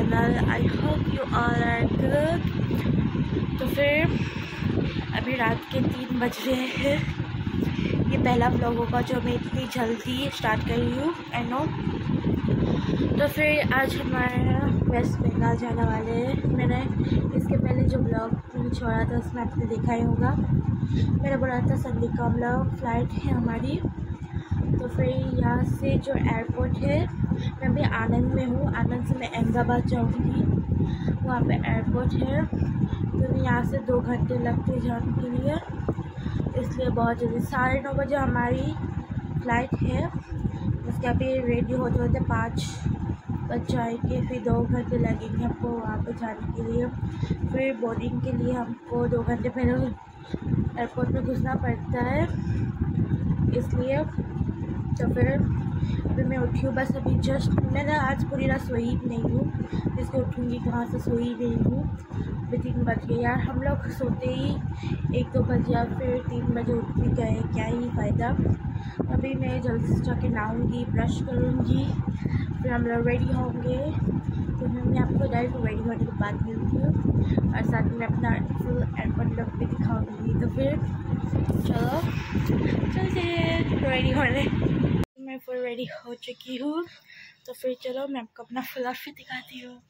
Channel. I hope you all are good. तो फिर अभी रात के 3 बज रहे हैं। ये पहला व्लॉग होगा जो मैं इतनी जल्दी स्टार्ट कर रही हूँ, आई नो। तो फिर आज हमारा वेस्ट बंगाल जाने वाले हैं। मैंने इसके पहले जो व्लॉग छोड़ा था उसमें आपने देखा ही होगा। मैंने बोला था संडे का व्लॉग फ्लाइट है हमारी। तो फिर यहाँ से जो एयरपोर्ट है, मैं अभी आनंद में हूँ। आनंद से मैं अहमदाबाद जाऊँगी, वहाँ पे एयरपोर्ट है। तो मैं यहाँ से 2 घंटे लगते जाने के लिए, इसलिए बहुत जल्दी 9:30 बजे हमारी फ़्लाइट है। उसके अभी रेडी होते होते 5 बज जाएंगे। फिर 2 घंटे लगेंगे हमको वहाँ पे जाने के लिए। फिर बोर्डिंग के लिए हमको 2 घंटे पहले एयरपोर्ट में घुसना पड़ता है, इसलिए। तो फिर अभी मैं उठी हूँ बस अभी जस्ट। मैंने आज पूरी रात सोई नहीं हूँ, इसको उठूँगी कहाँ से, सोई नहीं हूँ। अभी 3 बज गए यार। हम लोग सोते ही 1-2 बजे या फिर 3 बजे उठ भी गए, क्या ही फ़ायदा। अभी मैं जल्दी से जाके नहाऊँगी, ब्रश करूँगी, फिर हम लोग रेडी होंगे। तो मैं आपको डायरेक्ट रेडी होने के बाद मिलती हूँ और साथ में अपना फुल एयरपोर्ट लुक भी दिखाऊँगी। तो फिर चलो चलते रेडी होने। मैं फुल रेडी हो चुकी हूँ। तो फिर चलो मैं आपको अपना फुल आउटफिट दिखाती हूँ।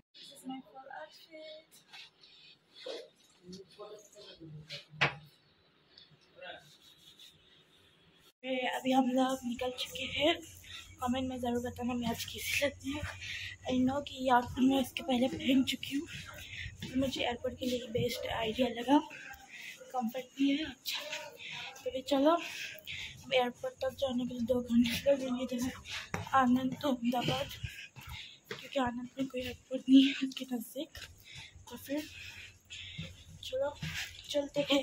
अभी हम लोग निकल चुके हैं। कमेंट में ज़रूर बताना मैं आज कैसी लगती हूँ। आई नो कि यार मैं इसके पहले पहन चुकी हूँ, तो मुझे एयरपोर्ट के लिए बेस्ट आइडिया लगा। कंफर्ट भी है अच्छा। तो फिर चलो एयरपोर्ट तक जाने के लिए 2 घंटे लगेंगे, जैसे आनंद तो अहमदाबाद, क्योंकि आनंद में कोई एयरपोर्ट नहीं है उसके नज़दीक। तो फिर चलो चलते हैं।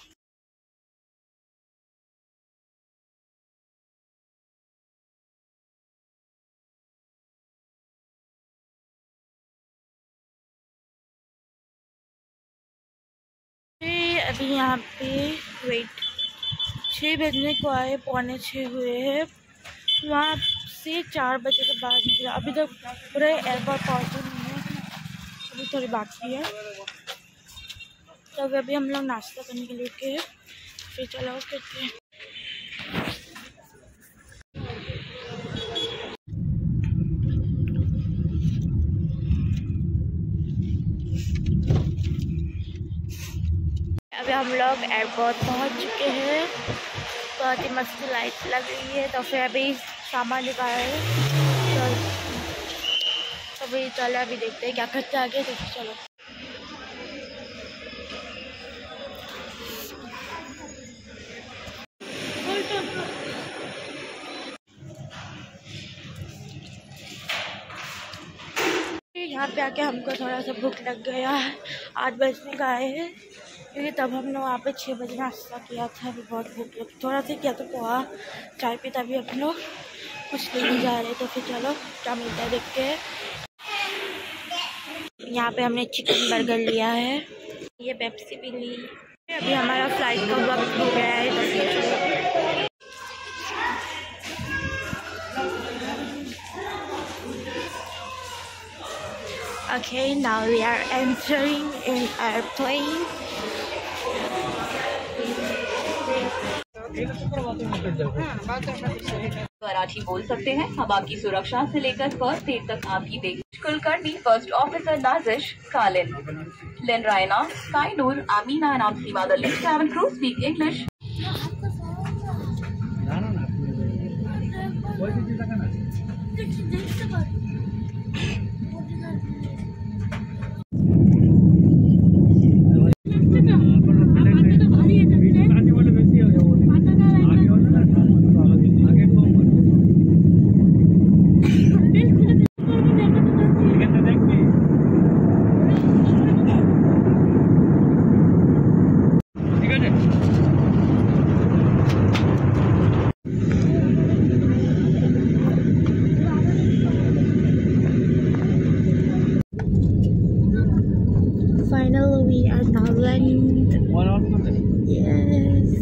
अभी यहाँ पे वेट 6 बजने को आए, 5:45 हुए हैं। वहाँ से 4 बजे के बाद निकला। अभी तक पूरे एयरपोर्ट पहुँचे नहीं है, अभी थोड़ी बाकी है। तो अभी हम लोग नाश्ता करने के लिए उठे हैं। फिर चलो करते हैं। अभी हम लोग एयरपोर्ट पहुंच चुके हैं। बहुत ही मस्त लाइट लग रही है। तो फिर अभी सामान निकाल रहे हैं। तो अभी चलो अभी देखते हैं क्या करते आगे। तो चलो यहाँ पे आके हमको थोड़ा सा भूख लग गया है। 8 बजने का आए हैं, क्योंकि तब हमने वहाँ पे 6 बजे नाश्ता किया था। अभी बहुत भूख लगी, थोड़ा सा किया तो पोहा चाय पे, तभी हम लोग कुछ लेने जा रहे। तो फिर चलो क्या मिलता है देखते हैं। यहाँ पे हमने चिकन बर्गर लिया है, ये पेप्सी भी ली। अभी हमारा फ्लाइट का वक्त हो गया है। तो फिर चलो okay, now we are entering in airplane. Marathi बोल सकते हैं। हम आपकी सुरक्षा से लेकर फर्स्ट एड तक आपकी देखभाल Kulkarni first officer Nazish Kalin Lane Raina Sky Noor Amina and आमसीमा the list travel crew speak English. Finally, we are now landing. Yes.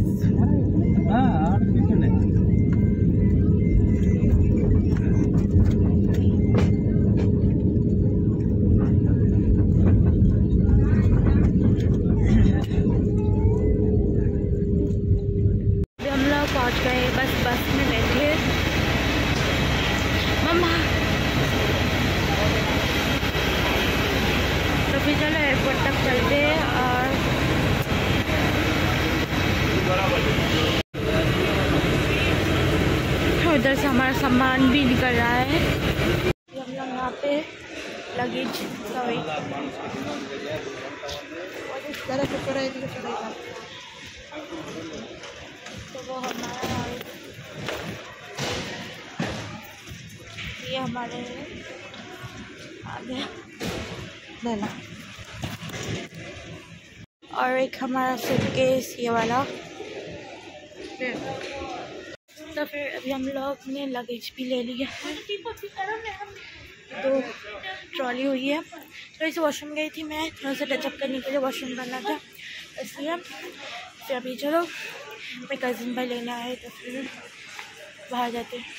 उधर से हमारा सामान भी निकल रहा है। हम लोग यहाँ पे लगेज सॉरी तो वो हमारा ये हमारे आगे लेना और एक हमारा सूटकेस ये वाला। तो फिर अभी हम लोग ने लगेज भी ले लिया है। 2 ट्रॉली हुई है। तो इसे वॉशरूम गई थी मैं, थोड़ा सा टचअप करने के लिए वॉशरूम करना था, इसलिए फिर अभी चलो मेरे कज़िन भाई लेने आए तो फिर बाहर जाते हैं।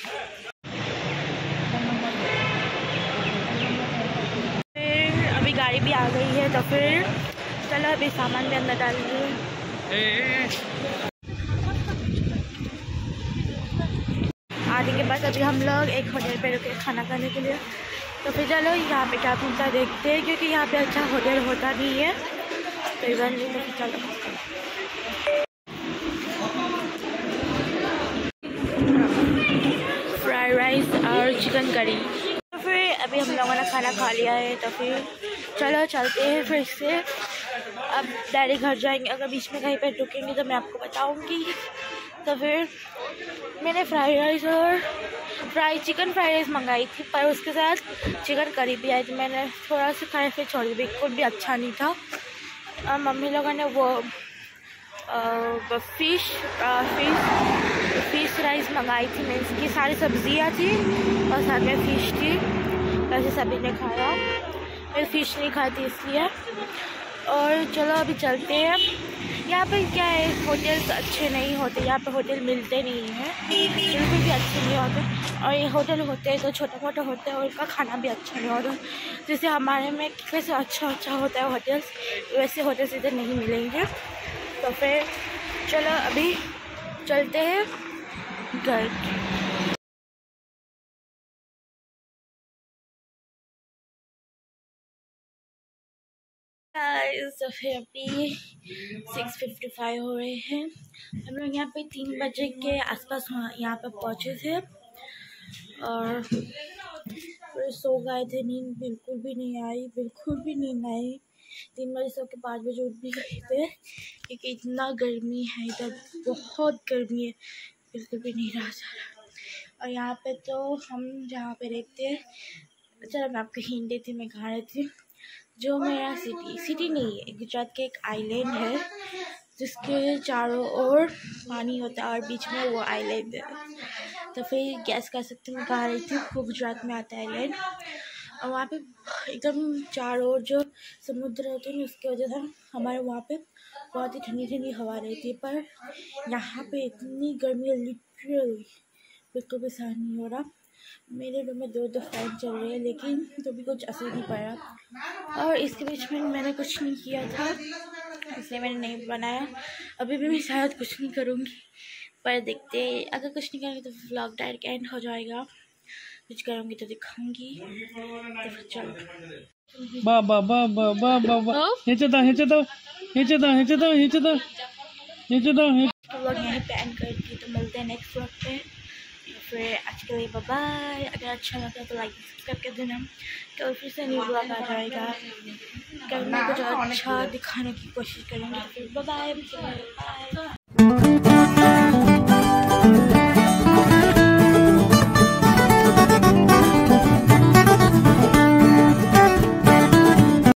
फिर अभी गाड़ी भी आ गई है तो फिर चलो अभी सामान भी अंदर डाल दिए। आने के बाद अभी हम लोग एक होटल पे रुके खाना खाने के लिए। तो फिर चलो यहाँ पे क्या मिलता है देखते हैं, क्योंकि यहाँ पे अच्छा होटल होता नहीं है तो इधर नहीं। तो फिर चलो फ्राइड राइस और चिकन करी। तो फिर अभी हम लोगों ने खाना खा लिया है तो फिर चलो चलते हैं फिर से। अब डायरेक्ट घर जाएंगे, अगर बीच में कहीं पे रुकेंगे तो मैं आपको बताऊंगी। तो फिर मैंने फ्राइड राइस और चिकन फ्राइड राइस मंगाई थी, पर उसके साथ चिकन करी भी आई थी। मैंने थोड़ा सा खाया फिर छोड़ दिया, बिल्कुल भी अच्छा नहीं था। मम्मी लोगों ने वो फिश राइस मंगाई थी। मैं इसकी सारी सब्जियां थी और साथ में फ़िश थी, वैसे सभी ने खाया। मैं फ़िश नहीं खाती इसलिए। और चलो अभी चलते हैं। यहाँ पे क्या है, होटल्स अच्छे नहीं होते, यहाँ पे होटल मिलते नहीं हैं, बिल्कुल भी अच्छे नहीं होते। और ये होटल होते हैं तो छोटा मोटा होते हैं और उनका खाना भी अच्छा नहीं होता। जैसे हमारे में कैसे अच्छा होता है होटल्स, वैसे होटल्स इधर नहीं मिलेंगे। तो फिर चलो अभी चलते हैं घर। तो फिर अभी 6:55 हो रहे हैं। हम लोग यहाँ पे 3 बजे के आसपास यहाँ पे पहुँचे थे और फिर सो गए थे। नींद बिल्कुल भी नहीं आई, 3 बजे सो के 5 बजे उठ भी गए थे, क्योंकि इतना गर्मी है इधर, बहुत गर्मी है, बिल्कुल भी नहीं रहा जा रहा। और यहाँ पे तो हम जहाँ पे रहते हैं, चलो मैं आपको हिंट देती, मैं कहाँ रहती हूँ। जो मेरा सिटी नहीं है, गुजरात के एक आइलैंड है जिसके चारों ओर पानी होता है और बीच में वो आइलैंड है। तो फिर गैस कर सकते मैं कहाँ रही थी, वो गुजरात में आता है आइलैंड। और वहाँ पे एकदम चारों ओर जो समुद्र होते हैं उसकी वजह से हमारे वहाँ पे बहुत ही ठंडी ठंडी हवा रहती है। पर यहाँ पे इतनी गर्मी है, लिटरली बिल्कुल भी सहन नहीं हो रहा। मेरे रूम में 2 फैन चल रहे हैं, लेकिन तो भी कुछ असर नहीं पड़ा। और इसके बीच में मैंने कुछ नहीं किया था, इसलिए मैंने नहीं बनाया। अभी भी मैं शायद कुछ नहीं करूँगी, पर देखते, अगर कुछ नहीं करेंगे तो व्लॉग डायरेक्ट एंड हो जाएगा। कुछ करूँगी तो दिखाऊंगी। तो फिर चलो व्लॉग यहीं पे एंड करती, तो मिलते हैं नेक्स्ट व्लॉग पे। फिर आज के लिए बाय बाय। अगर अच्छा लगा तो लाइक सब्सक्राइब कर देना। कल फिर से न्यू व्लॉग आ जाएगा, कल मैं कुछ अच्छा दिखाने की कोशिश करेंगे। फिर बाय बाय।